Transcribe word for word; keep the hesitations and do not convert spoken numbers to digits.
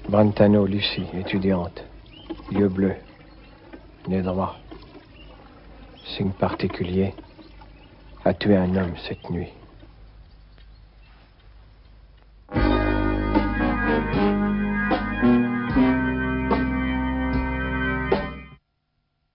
Brentano, Lucie, étudiante. Yeux bleus. Nez droit. Signe particulier. A tué un homme cette nuit.